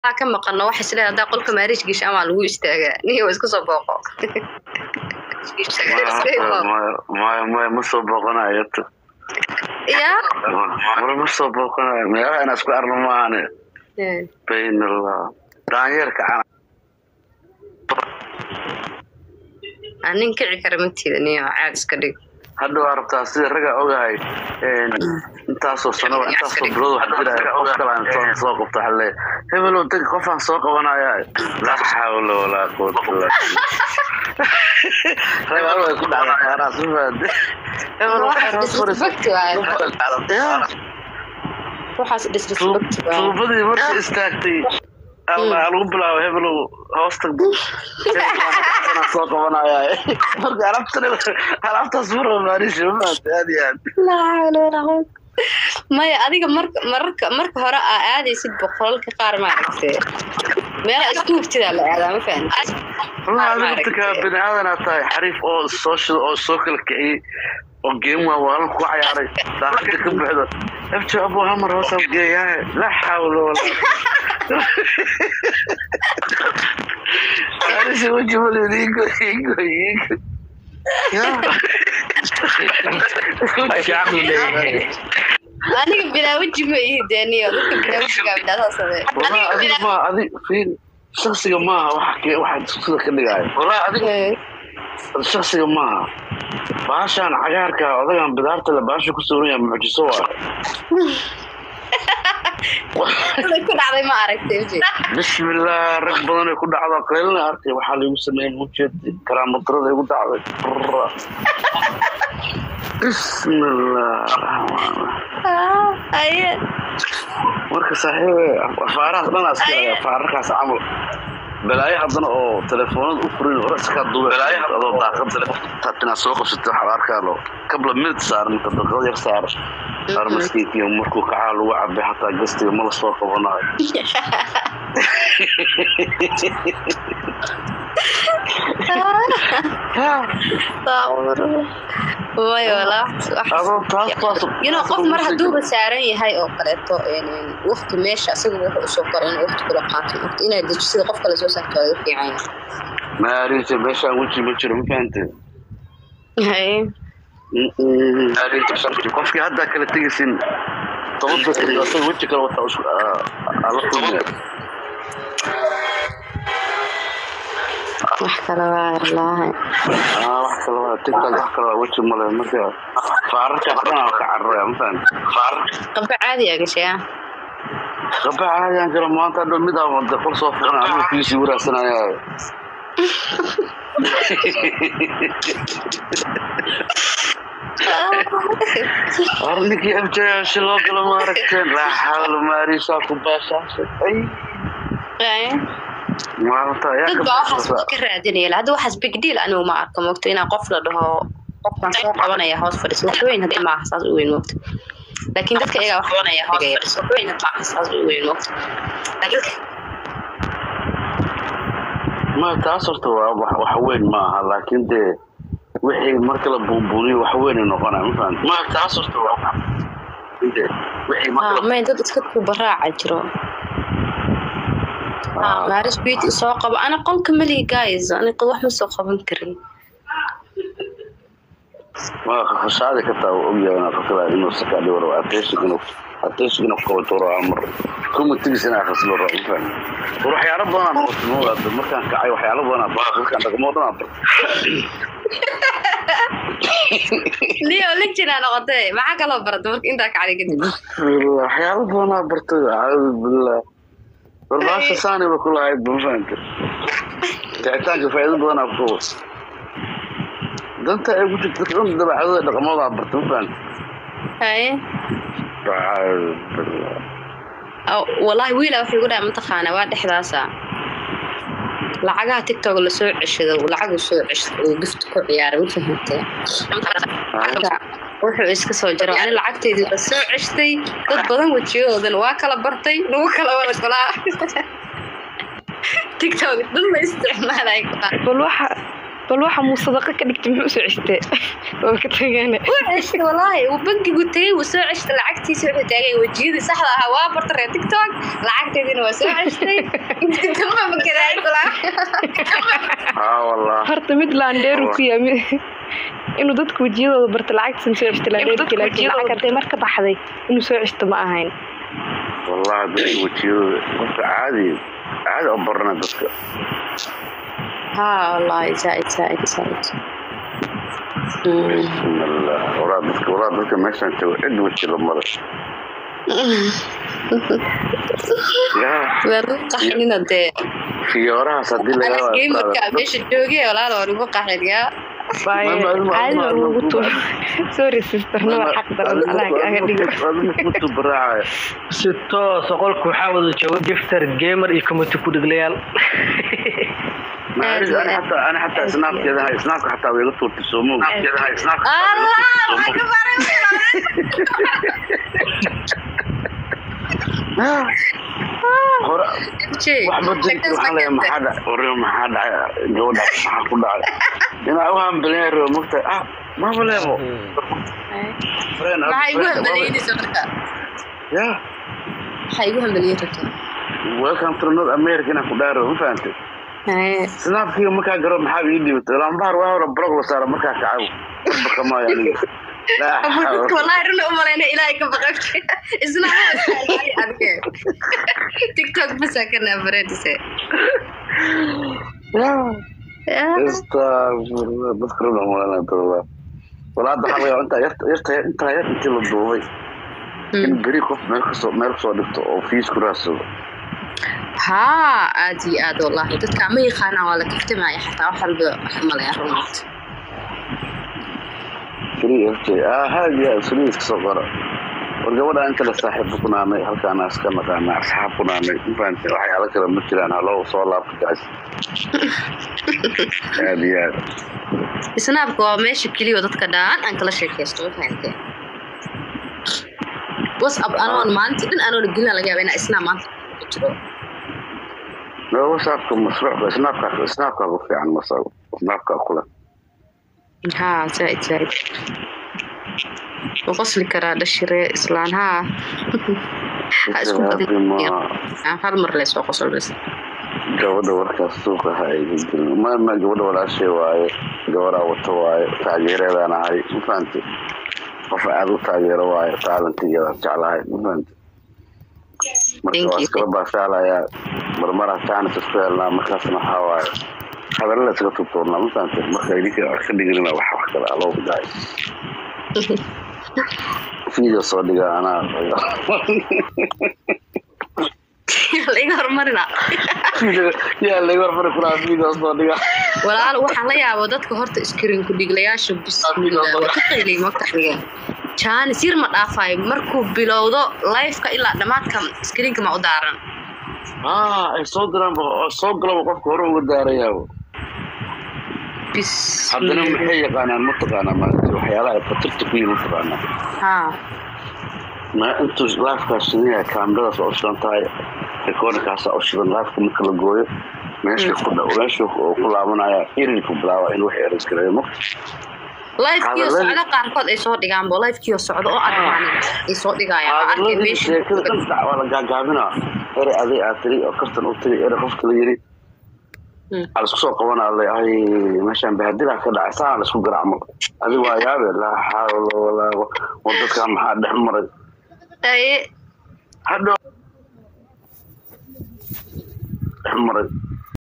ka maqano waxa isla hadaa qolka maarish gish ama lagu istaaga niyo isku soo booqo ma soo booqanayo ya ma soo booqanayo meelaha aan isku arno maahane baynallah daanyarka anin kici kara matiida niyo caad iska dhig hadda waa rabtaa sida raga ogahay intaasoo sano intaasoo bilood waxa jira qof kale aan soo qabto xalle hebel oo dad qof aan soo qabanaya la xawla wala quwwata illa billah raga ku dhacay aras faad hebel waxaas disrespect tuubadii markii istaagtay Allah lagu bilaabo hebel hoosta ana soo qabanaya marka alabtaas furo maarisho maadiyaan la hawla maya adiga marka hore aadaysid boqolka qaar ma aragtay meel isku hubtida la aadaa ma fahanti wallahi dadka binaadana tahay xariif oo social oo soo kala kiciyay oo game waa ku ciyaaray daaqada ka buuxdo afjo abu hamar hoos u geeyay la hawla wala maarisho wajibada diigo ya aniga bilaa waji ma ihdaniyo dadka bilaa wajiga bidaasaday aniga ma adi fiin shakhsiga ma waxa sida ka dhigay wallahi adiga shakhsiga ma baashan cagaarka odagan bidaarta la baasho ku soo yahay mujiso waa ku dhacday ma aragtay bismillah rag badan ay ku dhacdo qeylna arkay waxa lagu sameeyay mujeed karaamadada ay ku dhacday bismillah aye marka saaxiibe faaraas dhan askariga faarkaas amal balaayo hadana oo telefoonada u furin raska duubay balaayo adoo daaqada tatina soo qabsato xabaarkaalo qabla mid saaran tadaqad yar saar maskiinkiyo markuu ka caal ugu cabay hataa gastiga ma la soo qabanayo qof mar hadduu saaran yahay oo kaleeto waqti meesha asagu wuxuu soo qoray waqti kula qaato inaad dejiso qof kale soo saarto ay fiican maarinta meesha wuxuu ma jiro ma fahanteen qofkii hadda kala tegaysin tobanka asoo weji kale wata ala kulmay wax kale waa ilaahay wax kale waa tiktok wax kale weji male marka faarka qana ka carray ma fahant qabka caadi ah gashay qabka caadi ah jira maanta dad mid ah wada qol soo fiican ama fiisi waraasanaaya arniki amjaya shilo kala maaragteen la xawla maarisa ku baashaashay ay maanta yaa ka baashaashay ka raadinaya hada waxas big deal anigu ma arko moogto inaan qof la dhaho qofkan soo qabanaya hoos fadhiis wax weyn hadii ma xasaas u weyn moogto laakiin dadka iyaga wax qabanaya hoos fadhiis wax weyn ma xasaas u weyn moogto ma taasirto wax weyn ma aha laakiin de wixii marka la buubuuniyo wax weyn noqonaa ma fahant ma taasirto wixii marka ma dad iska ku baraaca jiro maaris beat soo qabo ana qolka mali guys ana wax ma soo qaban karin ma khashaade ka taa og yahay inaa fakada inuu saka dhawro ateshigina ku toro amar kuma tigisana khaslo raafan waxyaalo badan oo tumada markaan kacay waxyaalo badan baaqilkan dhaqmoodana Leo lecture noqotay maxaa kala barad marka inta kacay kadib waxyaalo badan bartay billah warbaasha saani ba kula ay buufanka taataanka faa'iido badan ku danta ay ku jirto dabacada dhaqamada bartay buufanka hay والله ويلا وحي يقول ما تخانا واحد حداسة لعجها تيك توك اللي سوي عشرة ولعجوا سوي عشرة وقفت كل عيار وفهمت وحي إسك سوي جرا أنا لعجتي دي بس سوي عشتي ضد بدن وتشيو ذن واكلة برتي وواكلة ولا كلا تيك توك ضد ما يستعمل هيك كل واحد bal waxa muu sadaqa ka dhigtay muxuu soo cistay oo ka tagana وعشت والله وبنكي قلت لي وسوي عشت لعقتي سوي تاجي وجيدي صح هوا برتر تيك توك لعقتي دي وسوي عشتي تمام كده كلها والله horta mid laandheeru ku yimi inuu dadku wajiyadooda barta lacagtan soo cistay laandheerki laakiin lacagtay marka baxday inuu soo cisto ma ahayn والله dadku wajiyadooda caadi أبرنا dadka ها والله زائد بسم الله ولا dadka meeshan jooga cid wajhi la maray qaxnina dee fiyooraha sadii laga waa gamerka meesha joogay walaal waa ugu qaxniga caadi ugu tuur sorry sister no xaq daran aga dhigo ku baraayo sito soqolku waxa wada jooga gifter gamer iyo community ku dhiglayaal أنا حتى سناب كذا هاي سناب حتى ويقطوا تسومو كذا هاي سناب الله أكبر وحبت ما حدا وريهم ما حدا جودة ما حدا أنا أوهم بلير مكتة ما بليرو ما يقول بليني سمرك يا حيقول بليني welcome to North America أنا كدارو ما فهمت سناب كي مكان قرب محابي يدي والأنبار وهو برق وصار مكان كعو بكما يعني لا والله رنا أمرنا إلهي كبقك إسلام تيك توك بس كنا بريدسي استغفر الله بذكرنا مولانا والله ولا ضحى انت يرت للضوي إن بريق ما يخصو دكتور أو فيس كراسو ها عادي والله تتكلم خانة ولا كفتماي حتى أحل بحمل يا رمات فري هذه سليس صغيرة والجودة أنت لصاحب كنا مي هل كان ناس كنا مع أصحاب كنا مي فأنت راح على كذا مثل أنا لو صار في كاس هذه سنابك وماشي كلي وضدك دان أنك لا شيء كيستو فهمت بس أنا ما أنت أنا رجلنا لقى بين إسلام ما لا وصابكم مشروع بس سنابك غفي عن مصاب سنابك كله ها زائد وقصلي كرا دشري إسلام ها اسكو هل مر ليس وقصل بس جودة ورك السوق هاي ما جودة ولا شيء واي جودة وتواي تاجير أنا هاي فهمتي وفعلوا تاجير واي تعلم تجارة جعلها فهمتي مركز بس على يا مرة ثانية تسألنا مكاسنا حواي هذا اللي تقول تطورنا مثلا مركز يديك خلي قلنا واحد كذا الله بداية فيديو صديقة أنا يلا مرنا يلا يغرفنا كلها فيديو صديقة ولا waxaan la yaabo dadka horta screen ku dhiglayaasha bismillah waxa qeylay magtaxniga jaan sir ma dhaafay markuu bilowdo live-ka ilaa dhamaadka screen-ka ma u daaran ay soo diraan soo galaba qofka hore uga daarayaa bis haddana maxay yaqaanaan mataqaanaa maanta waxyaalaha ay fatirta ku yihiin mataqaanaa ما أنتوا لايف كاسينيا كاميرا أصلاً تاي يكون كاس أصلاً لايف كم كل جوي ماشي كنا ولاش وكل عمنا يرني كبلاوا إنه حيرس كده مو لايف كيوس على قارقود أي صوت دقام لايف كيوس عضو أدماني أي صوت دقايا أركي مش كده كنت ولا جامنا إير أذي أتري أو كرتن أتري إير خفت ليري على سوق قوانا اللي هاي ماشان بهدلها كده عسان على سوق العمل هذه ويابي لا حول ولا قوة كم حد حمر أي حد حمر